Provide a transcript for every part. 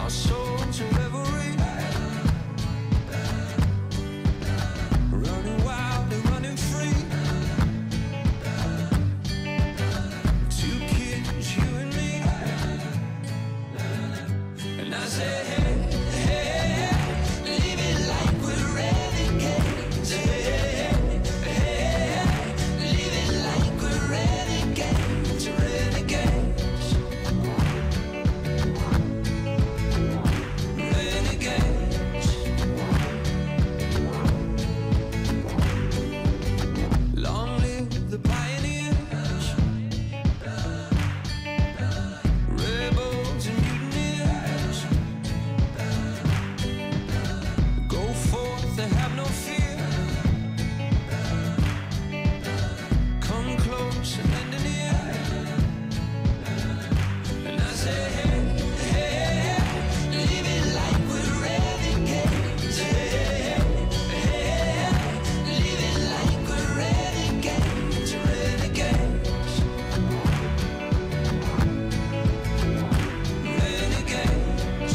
our soul to reverie, running wild and running free. Two kids, you and me. And I say, hey, hey, leave it like we're renegades. Hey, hey, leave it like we're renegades, renegades, renegades. Long live the pioneers, rebels and mutineers. Go forth and have no fear. Come close and lend an ear. And I say, hey, hey, leave it like we're renegades. Hey, hey, leave it like we're renegades, renegades, renegades.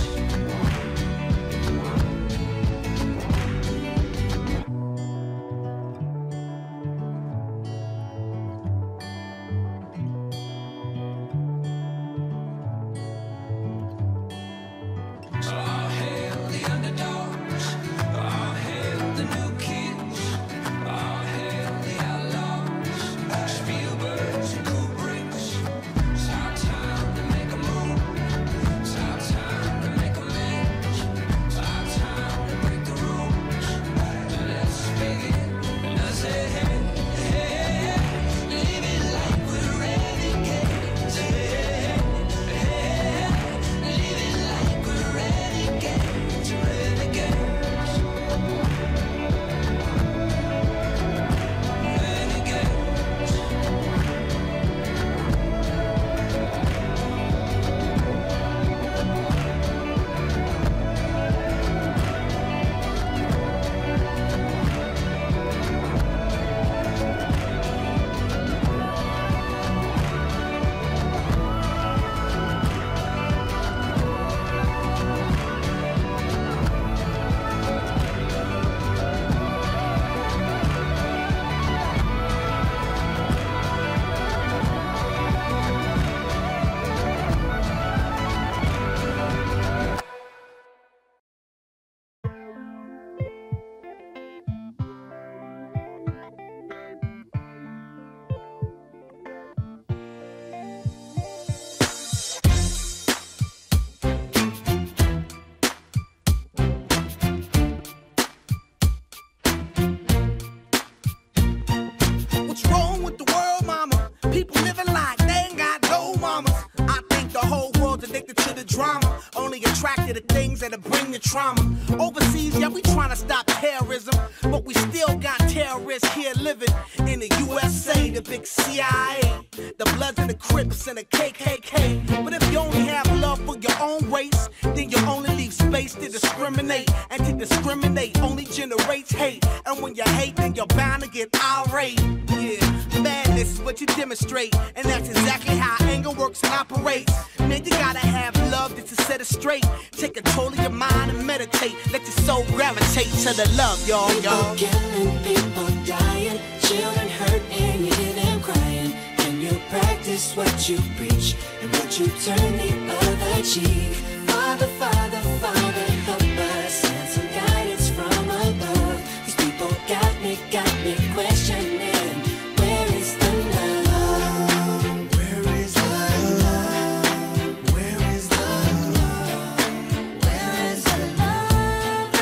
All hail the underdogs, all hail the new kids, all hail the outlaws, Spielbergs and Kubricks. It's our time to make a move, it's our time to make amends, it's our time to break the rules. Let's begin. And I say, hey, hey, leave it like we're renegades. Hey, hey, leave it like we're renegades, renegades, What's wrong with the world, mama? People living like they ain't got no mamas. I think the whole world's addicted to the drama, only attracted to things that'll bring the trauma. Overseas, yeah, we trying to stop terrorism, but we still got terrorists here living in the USA, the big CIA, the Bloods and the Crips and the KKK. But if you only have love for your own race, then you only leave space to discriminate, and to discriminate only generates hate. And when you hate, then you're bound to get irate. Yeah, madness is what you demonstrate, and that's exactly how anger works and operates. Man, you gotta have love just to set it straight. Take control of your mind and meditate. Let your soul gravitate to the love, y'all. People killing, people dying, children hurt and you hear them crying. Can you practice what you preach and what you turn the other cheek? Father, Father, Father, help us, send some guidance from above. These people got me questioning, where is the love? Where is the love? Where is the love? Where is the love?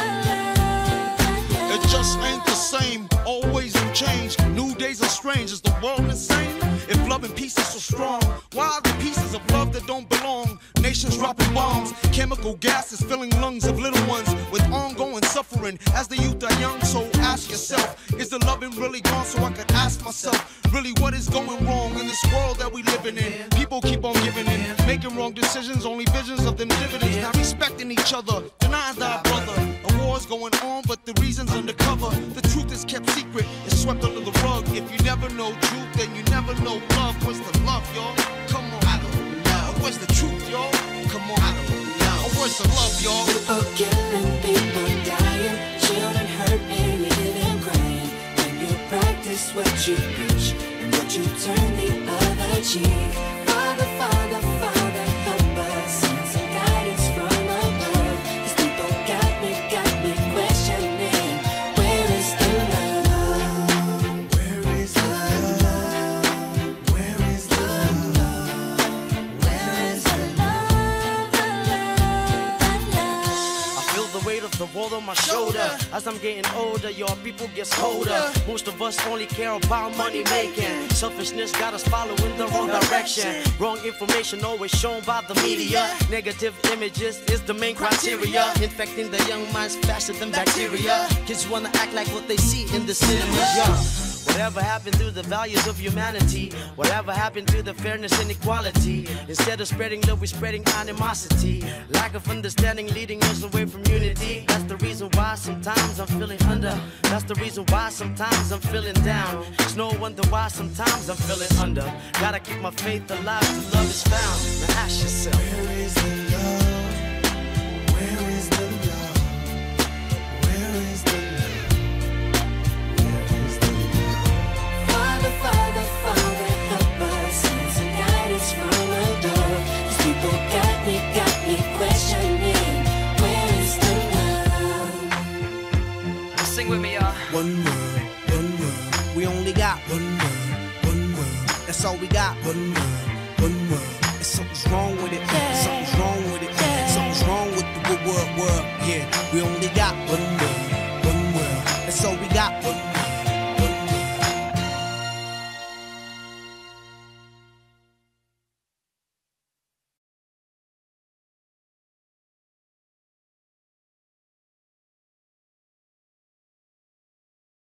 It just ain't the same, always in change. New days are strange, is the world insane? If love and peace is so strong, why are the pieces of love that don't belong? Nations dropping bombs, chemical gases filling lungs of little ones with ongoing suffering as the youth are young. So ask yourself, is the loving really gone? So I could ask myself, really what is going wrong in this world that we living in? People keep on giving in, making wrong decisions, only visions of them dividends. Not respecting each other, denying thy brother. A war's going on, but the reason's undercover. The truth is kept secret, it's swept under the rug. If you never know truth, then you never know love. What's the love, y'all? Come on, I don't know. Where's the truth, y'all? Come on, I don't know. voice of love, y'all. People killing, people dying, children hurt and you hear them crying. When you practice what you preach and what you turn the other cheek. Father, Father, Father, help us. Send some guidance from above. These people got me questioning. Where is the love? Where is the love? Where is the love? Where is the love? I feel the weight of the world on my shoulder. As I'm getting older, your people gets colder. Most of us only care about money making. Selfishness got us following the wrong direction. Wrong information always shown by the media. Negative images is the main criteria. Infecting the young minds faster than bacteria. Kids wanna act like what they see in the cinemas, yeah. Whatever happened to the values of humanity? Whatever happened to the fairness and equality? Instead of spreading love, we're spreading animosity. Lack of understanding leading us away from unity. That's the reason why sometimes I'm feeling under. That's the reason why sometimes I'm feeling down. It's no wonder why sometimes I'm feeling under. Gotta keep my faith alive till love is found. Now ask yourself, Where is the love? Where is the love? Where is the love? Where is the love? Father, Father, Father, help us. Send some guidance from above. These people got me questioning. Where is the love? sing with me, y'all. One world, one world. We only got one world, one world. That's all we got. One world, one world. And something's wrong with it. Something's wrong with it. Something's wrong with the world. Yeah, we only got one world.